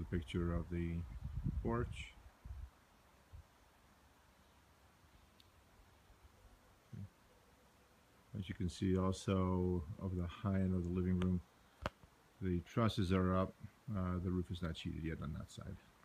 picture of the porch. As you can see, also of the high end of the living room, the trusses are up. The roof is not sheeted yet on that side.